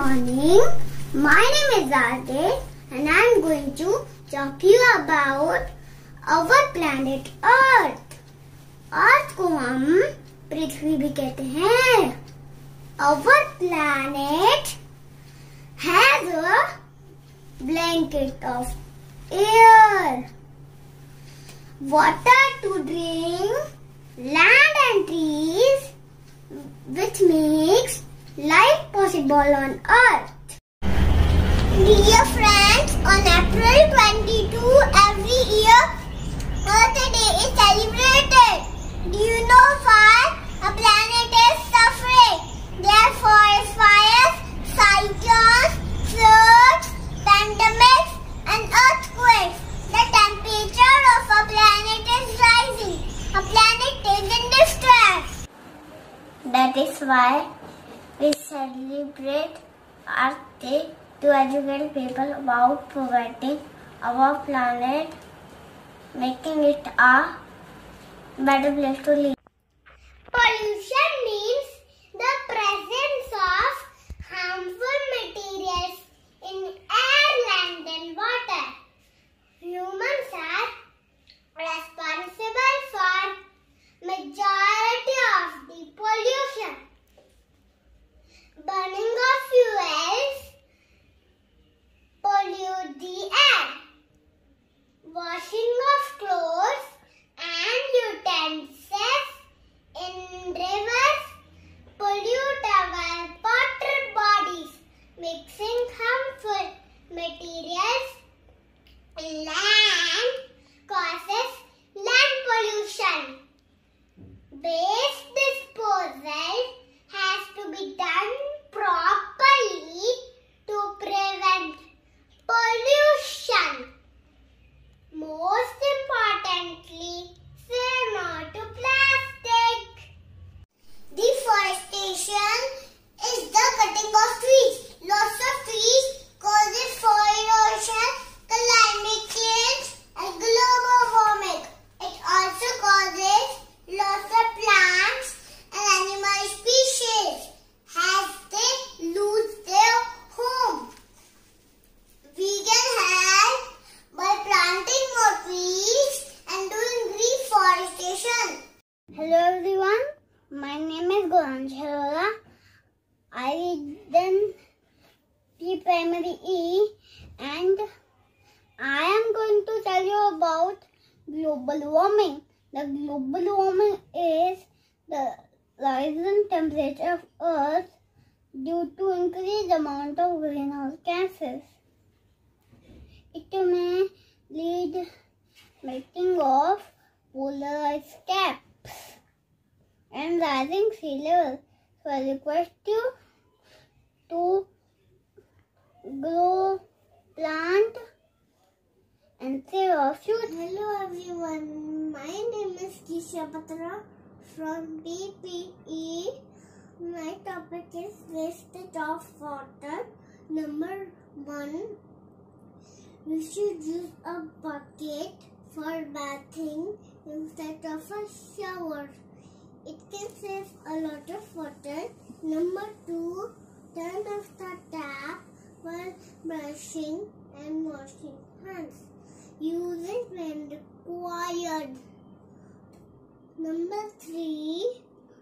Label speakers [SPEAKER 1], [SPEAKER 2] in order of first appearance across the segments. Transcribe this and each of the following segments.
[SPEAKER 1] morning. My name is Ade and I am going to talk you about our planet Earth. Earth को हम पृथ्वी भी कहते हैं. Our planet has a blanket of air, water to drink, land and trees, which makes life possible on Earth. Dear friends, on April 22 every year, Earth Day is celebrated. Do you know why? Our planet is suffering. There are forest fires, cyclones, floods, pandemics and earthquakes. The temperature of our planet is rising. Our planet is in distress. That is why we celebrate Earth Day to educate people about protecting our planet, making it a better place to live. Pollution means the presence of harmful materials in air, land and water. Humans are responsible for majority of the pollution. Burning of fuels pollute the air. Washing of clothes and utensils in rivers pollute our water bodies. Mixing harmful materials in land causes land pollution. Waste disposal has to be done properly to prevent pollution. Most importantly, say no to plastic. Deforestation is the cutting of trees. Loss of trees causes soil erosion, climate change and global warming. It also causes loss of plants and animal species as they lose their home. We can help by planting more trees and doing reforestation. Hello everyone, my name is Goranj Harola. I read in pre-primary E and I am going to tell you about global warming. The global warming is the rise in temperature of Earth due to increased amount of greenhouse gases. It may lead melting of polar ice caps and rising sea level. So I request you to grow, plant and save our future. Hello everyone, my name is Kisha Patra from PPE. My topic is wastage of water. Number 1, we should use a bucket for bathing instead of a shower. It can save a lot of water. Number 2, turn off the tap while brushing and washing hands. Use it when required. Number 3,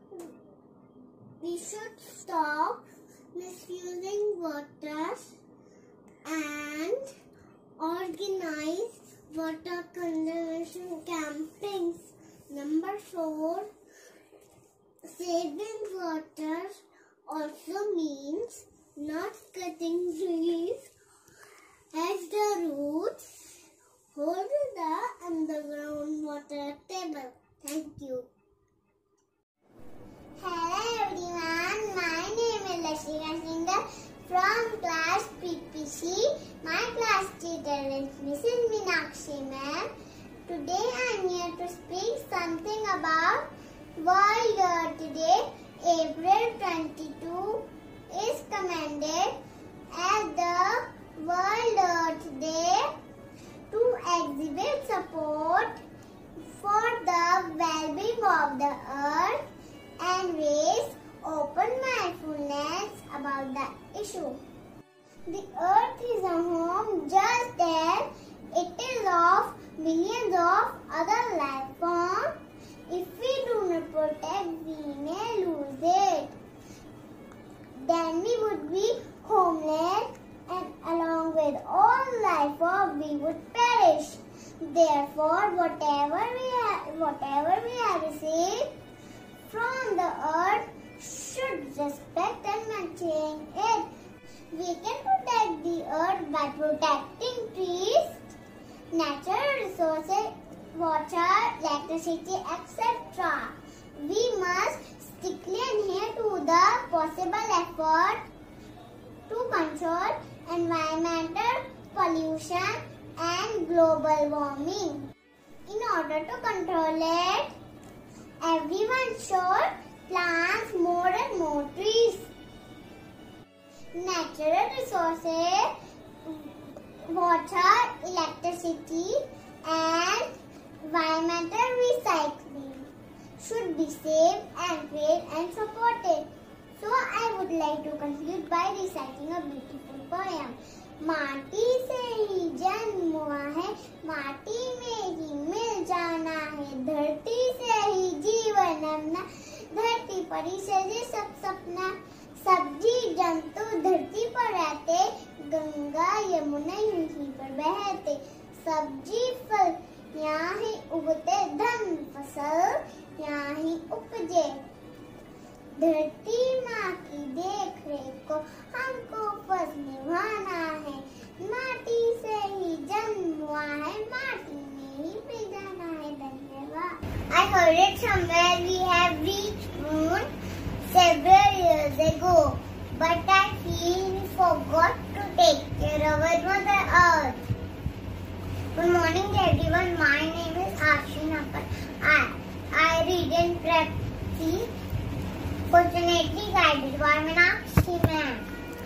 [SPEAKER 1] we should stop misusing water and organize water conservation campaigns. Number 4, saving water also means not cutting trees as the roots hold the underground water table. Thank you. Hello everyone, my name is Lashika Singh from class PPC. My class teacher is Mrs. Meenakshi ma'am. Today I am here to speak something about World Earth Day. April 22 is commended as the World Earth Day to exhibit support for the well-being of the earth and raise open mindfulness about the issue. The earth is a home just as it is of millions of other life forms. If we do not protect, we may lose it. Then we would be homeless, and along with all life forms, we would perish. Therefore, whatever we have received from the earth should respect and maintain it. We can protect the earth by protecting trees, natural resources, water, electricity, etc. We must strictly adhere to the possible effort to control environmental pollution and global warming. In order to control it, everyone should plant more and more trees. Natural resources, water, electricity, and environmental recycling should be saved, encouraged and supported. So I would like to conclude by reciting a beautiful poem. माटी से ही जन्म हुआ है, माटी में ही मिल जाना है, धरती से ही जीवन अपना, धरती पर ही सजे सब सपना, सब्जी जंतु धरती पर रहते, गंगा यमुना यहीं पर बहते, सब्जी फल यहाँ ही उगते, धन फसल यहाँ ही उपजे, धरती माँ की देख रेख को हमको फर्ज निभाना है, माटी से ही जन्म हुआ है, माटी में ही मिल जाना है। धन्यवाद। I heard it somewhere we have reached moon several years ago, but I feel we forgot to take care of it was the earth. Good morning everyone, my name is Ashin Appan. I read in prep C. Fortunately guided by Meenakshi ma'am.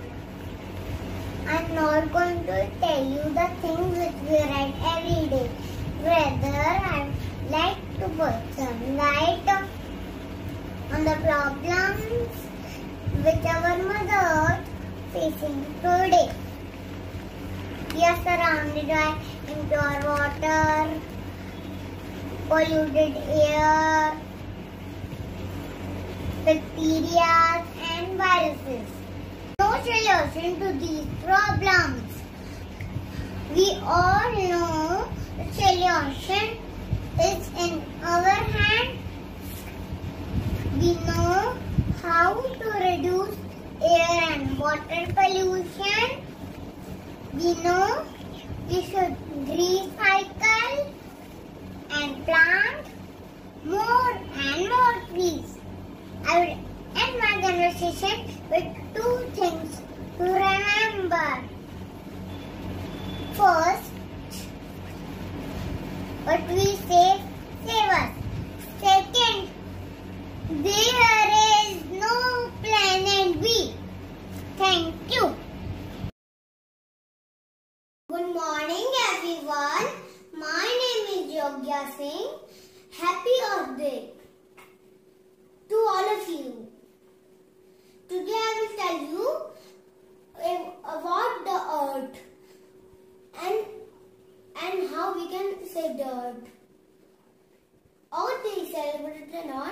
[SPEAKER 1] I am not going to tell you the things which we write every day. Rather, I would like to put some light on the problems which our Mother Earth facing today. We are surrounded by impure water, polluted air, bacteria and viruses. No solution to these problems. We all know the solution is in our hand. We know how to reduce air and water pollution. We know we should recycle and plant more and more trees. I will end my conversation with two things to remember. First, what we say, save us. Second, there is no planet B. Thank you. Good morning everyone. My name is Yogya Singh. Happy Earth Day to all of you. Today I will tell you about the earth and how we can save the earth. Earth Day is celebrated on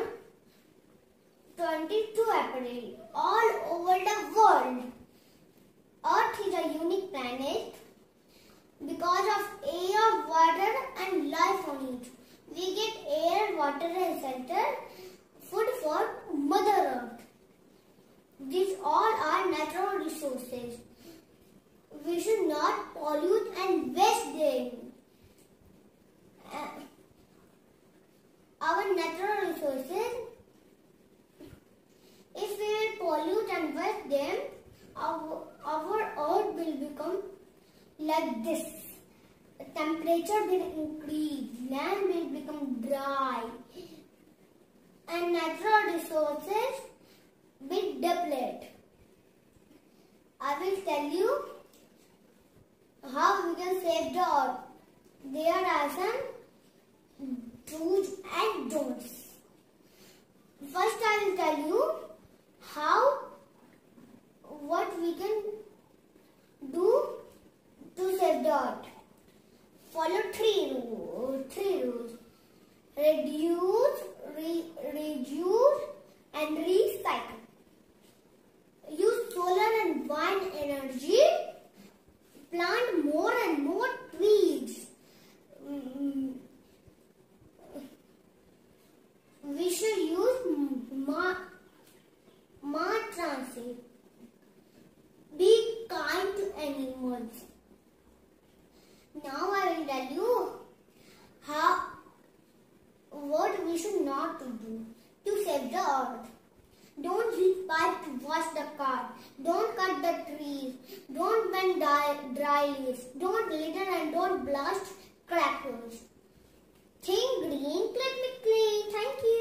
[SPEAKER 1] 22 April all over the world. Earth is a unique planet because of air, water and life on it. We get air, water and shelter, food for Mother Earth. These all are natural resources. We should not pollute and waste them. Our natural resources, if we will pollute and waste them, our earth will become like this. The temperature will increase, land will become dry, and natural resources will deplete. I will tell you how we can save the earth. There are some do's and don'ts. First I will tell you how what we can do to save the earth. Follow three rules. Reduce, reduce and recycle. Use solar and wind energy. Plant more and more trees. We should use mass transit. Be kind to animals. Now I will tell you what we should not do to save the earth. Don't use pipe to wash the car. Don't cut the trees. Don't burn dry leaves. Don't litter and don't blast crackers. Think green, keep it clean. Thank you.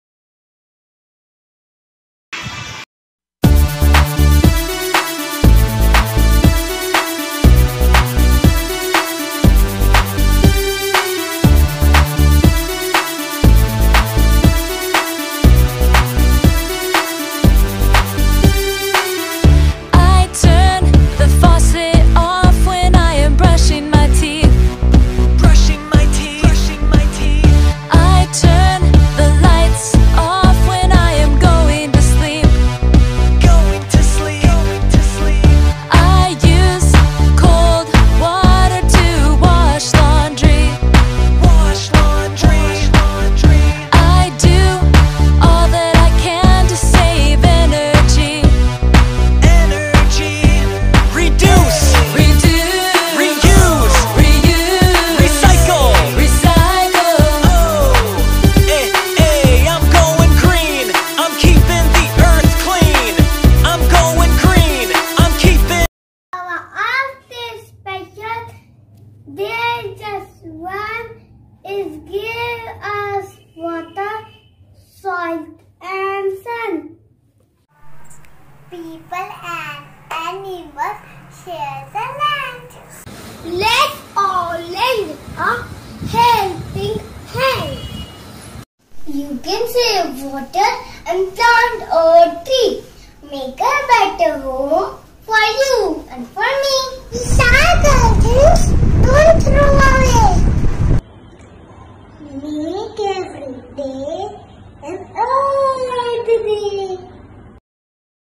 [SPEAKER 1] People and animals share the land. Let's all lend a helping hand. You can save water and plant a tree. Make a better home for you and for me.